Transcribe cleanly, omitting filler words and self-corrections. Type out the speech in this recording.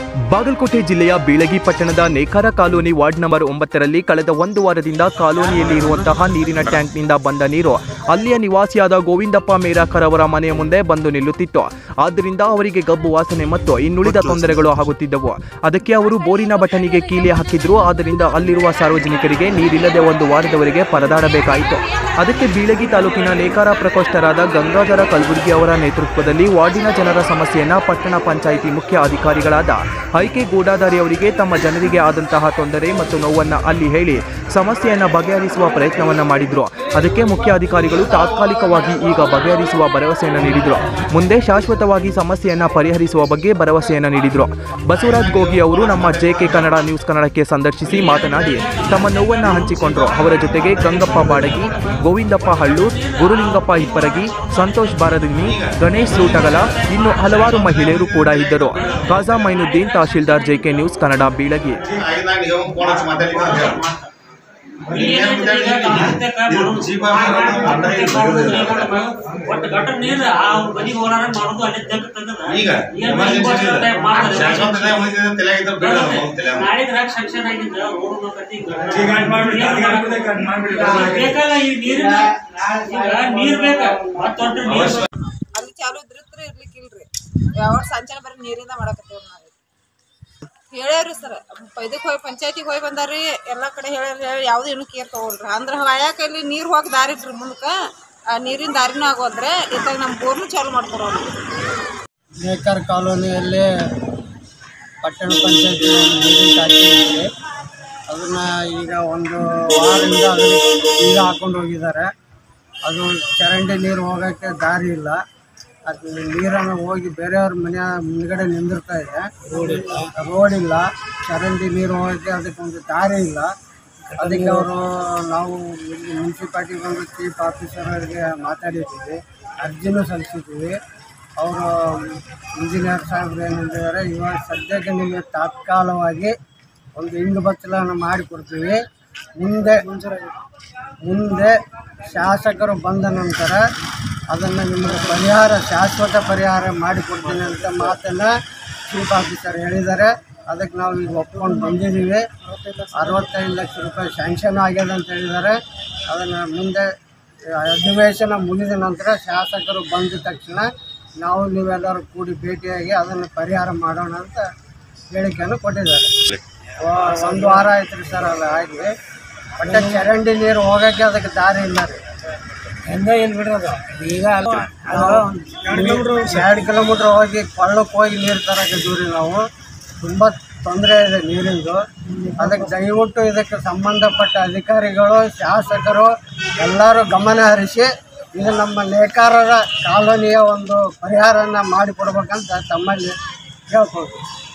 ಬಾಗಲಕೋಟೆ ಜಿಲ್ಲೆಯ ಬೀಳಗಿ ಪಟ್ಟಣದ ನೇಕಾರ ಕಾಲೋನಿ ವಾರ್ಡ್ ನಂಬರ್ 9ರಲ್ಲಿ ಕಳೆದ ಒಂದು ವಾರದಿಂದ ಕಾಲೋನಿಯಲ್ಲಿ ಇರುವಂತಹ ನೀರಿನ ಟ್ಯಾಂಕ್ನಿಂದ ಬಂದ ನೀರು ಅಲ್ಲಿಯ ನಿವಾಸಿಯಾದ ಗೋವಿಂದಪ್ಪ ಮೇರಾಕರ್ ಅವರ ಮನೆಯ ಮುಂದೆ ಬಂದು ನಿಲ್ಲುತ್ತಿತ್ತು. ಆದ್ದರಿಂದ ಅವರಿಗೆ ಗಬ್ಬು ವಾಸನೆ ಮತ್ತು ಇನ್ನುಳಿದ ತೊಂದರೆಗಳು ಆಗುತ್ತಿದ್ದವು. ಅದಕ್ಕೆ ಅವರು ಬೋರಿನ ಬಟನಿಗೆ ಕೀಲಿ ಹಾಕಿದ್ರು. ಆದ್ದರಿಂದ ಅಲ್ಲಿರುವ ಸಾರ್ವಜನಿಕರಿಗೆ ನೀರಿಲ್ಲದೆ ಒಂದು ವಾರದವರೆಗೆ ಪರದಾಡಬೇಕಾಯಿತು. ಅದಕ್ಕೆ ಬೀಳಗಿ ತಾಲೂಕಿನ ನೇಕಾರ ಪ್ರಕೋಷ್ಠರಾದ ಗಂಗಾಧರ ಕಲಬುರ್ಗಿ ಅವರ ನೇತೃತ್ವದಲ್ಲಿ ವಾರ್ಡಿನ ಜನರ ಸಮಸ್ಯೆಯನ್ನು ಪಟ್ಟಣ ಪಂಚಾಯಿತಿ ಮುಖ್ಯ ಅಧಿಕಾರಿಗಳಾದ ಐಕೆ ಗೂಡಾದಾರಿ ಅವರಿಗೆ ತಮ್ಮ ಜನರಿಗೆ ಆದಂತಹ ತೊಂದರೆ ಮತ್ತು ನೋವನ್ನು ಅಲ್ಲಿ ಹೇಳಿ ಸಮಸ್ಯೆಯನ್ನು ಬಗೆಹರಿಸುವ ಪ್ರಯತ್ನವನ್ನು ಮಾಡಿದ್ರು. ಅದಕ್ಕೆ ಮುಖ್ಯ ಅಧಿಕಾರಿಗಳು ತಾತ್ಕಾಲಿಕವಾಗಿ ಈಗ ಬಗೆಹರಿಸುವ ಭರವಸೆಯನ್ನು ನೀಡಿದರು. ಮುಂದೆ ಶಾಶ್ವತವಾಗಿ ಸಮಸ್ಯೆಯನ್ನು ಪರಿಹರಿಸುವ ಬಗ್ಗೆ ಭರವಸೆಯನ್ನು ನೀಡಿದರು. ಬಸವರಾಜ್ ಗೋಗಿ ಅವರು ನಮ್ಮ ಜೆಕೆ ಕನ್ನಡ ನ್ಯೂಸ್ ಕನ್ನಡಕ್ಕೆ ಸಂದರ್ಶಿಸಿ ಮಾತನಾಡಿ ತಮ್ಮ ನೋವನ್ನು ಹಂಚಿಕೊಂಡರು. ಅವರ ಜೊತೆಗೆ ಗಂಗಪ್ಪ ಬಾಡಗಿ, ಗೋವಿಂದಪ್ಪ ಹಳ್ಳೂರ್, ಗುರುಲಿಂಗಪ್ಪ ಹಿಪ್ಪರಗಿ, ಸಂತೋಷ್ ಬಾರದಿನ್ನಿ, ಗಣೇಶ್ ಸೂಟಗಲ, ಇನ್ನು ಹಲವಾರು ಮಹಿಳೆಯರು ಕೂಡ ಇದ್ದರು. Khaja Mainuddin, tahsildar JK news Kannada, Bilagi. ಅಲ್ಲಿ ಚಾಲು ಇದ್ರಿತ್ರ ಇರ್ಲಿಕ್ಕಿಲ್ರಿ. ಯಾವ ಸಂಚಾರ ಬರೀ ನೀರಿಂದ ಮಾಡಕತ್ತೇವ್ರಿ ನಾವು. ಹೇಳ್ಯಾರಿ ಸರ್, ಇದಕ್ಕೆ ಹೋಗಿ ಪಂಚಾಯತಿಗೆ ಹೋಗಿ ಬಂದಾರಿ, ಎಲ್ಲ ಕಡೆ ಹೇಳಿ ಯಾವ್ದು ಏನು ಕೇರ್ ತಗೊಳ್ರಿ. ಅಂದ್ರೆ ಯಾಕೆ ಇಲ್ಲಿ ನೀರು ಹೋಗಿ ದಾರಿ ಇಟ್ರಿ ಮುಂದಕ್ಕೆ, ಆ ನೀರಿನ ದಾರಿನೂ ಆಗೋದ್ರೆ ಇತ್ತಾಗ ನಮ್ಮ ಬೋರ್ನು ಚಾಲು ಮಾಡ್ಕೊಡೋರು. ನೇಕಾರ ಕಾಲೋನಿಯಲ್ಲಿ ಪಟ್ಟಣ ಪಂಚಾಯತಿ ನೀರಿನ ಟಾಕಿ ಇದೆ. ಅದನ್ನು ಈಗ ಒಂದು ವಾರದಿಂದ ಅದರಲ್ಲಿ ಈಗ ಹಾಕೊಂಡು ಹೋಗಿದ್ದಾರೆ. ಅದು ಚರಂಡಿ ನೀರು ಹೋಗೋಕ್ಕೆ ದಾರಿ ಇಲ್ಲ. ಅದು ನೀರನ್ನು ಹೋಗಿ ಬೇರೆಯವ್ರ ಮನೆಯ ಮುಂದ್ಗಡೆ ನಿಂದಿರ್ತಾ ಇದೆ. ರೋಡ್ ಇಲ್ಲ, ಚರಂಡಿ ನೀರು ಹೋಗೋಕ್ಕೆ ಅದಕ್ಕೊಂದು ದಾರಿ ಇಲ್ಲ. ಅದಕ್ಕೆ ನಾವು ಇಲ್ಲಿ ಮುನ್ಸಿಪಾಲ್ಟಿಗೆ ಬಂದು ಚೀಫ್ ಆಫೀಸರ್ಗೆ ಮಾತಾಡಿದ್ದೀವಿ, ಅರ್ಜಿನೂ ಸಲ್ಲಿಸಿದ್ದೀವಿ. ಅವರು ಇಂಜಿನಿಯರ್ ಸಾಹೇಬ್ರು ಏನಂತಿದ್ದಾರೆ, ಇವಾಗ ಸದ್ಯಕ್ಕೆ ನಿಮಗೆ ತಾತ್ಕಾಲವಾಗಿ ಒಂದು ಇಂಗು ಬಚ್ಚಲನ್ನು ಮಾಡಿಕೊಡ್ತೀವಿ. ಮುಂದೆ ಶಾಸಕರು ಬಂದ ನಂತರ ಅದನ್ನು ನಿಮಗೆ ಶಾಶ್ವತ ಪರಿಹಾರ ಮಾಡಿಕೊಡ್ತೀನಿ ಅಂತ ಮಾತನ್ನು ಚೀಫ್ ಆಫೀಸರ್ ಹೇಳಿದ್ದಾರೆ. ಅದಕ್ಕೆ ನಾವು ಈಗ ಒಪ್ಕೊಂಡು ಬಂದಿದ್ದೀವಿ. 65 ಲಕ್ಷ ರೂಪಾಯಿ ಸ್ಯಾಂಕ್ಷನ್ ಆಗ್ಯದ ಅಂತ ಹೇಳಿದ್ದಾರೆ. ಅದನ್ನು ಮುಂದೆ ಅಧಿವೇಶನ ಮುಗಿದ ನಂತರ ಶಾಸಕರು ಬಂದ ತಕ್ಷಣ ನಾವು ನೀವೆಲ್ಲರೂ ಕೂಡಿ ಭೇಟಿಯಾಗಿ ಅದನ್ನು ಪರಿಹಾರ ಮಾಡೋಣ ಅಂತ ಹೇಳಿಕೆಯನ್ನು ಕೊಟ್ಟಿದ್ದಾರೆ. 1 ವಾರ ಆಯ್ತು ರೀ ಸರ್, ಅದು ಆಗಿ. ಬಟ್ ಚರಂಡಿ ನೀರು ಹೋಗೋಕ್ಕೆ ಅದಕ್ಕೆ ದಾರಿ ಇಲ್ಲ ರೀ. ಹೆಂಗೆ ಇಲ್ಲಿ ಬಿಡೋದು ಈಗ 2 ಕಿಲೋಮೀಟ್ರ್ ಹೋಗಿ ಕೊಳ್ಳಕ್ಕೆ ಹೋಗಿ ನೀರು ತರೋಕ್ಕೆ ದೂರಿ ನಾವು. ತುಂಬ ತೊಂದರೆ ಇದೆ ನೀರಿಂದು. ಅದಕ್ಕೆ ದಯವಿಟ್ಟು ಇದಕ್ಕೆ ಸಂಬಂಧಪಟ್ಟ ಅಧಿಕಾರಿಗಳು, ಶಾಸಕರು ಎಲ್ಲರೂ ಗಮನ ಹರಿಸಿ ಇದು ನಮ್ಮ ನೇಕಾರರ ಕಾಲೋನಿಯ ಒಂದು ಪರಿಹಾರನ ಮಾಡಿಕೊಡ್ಬೇಕಂತ ತಮ್ಮಲ್ಲಿ ಕೇಳ್ಕೊಳ್ತೀವಿ.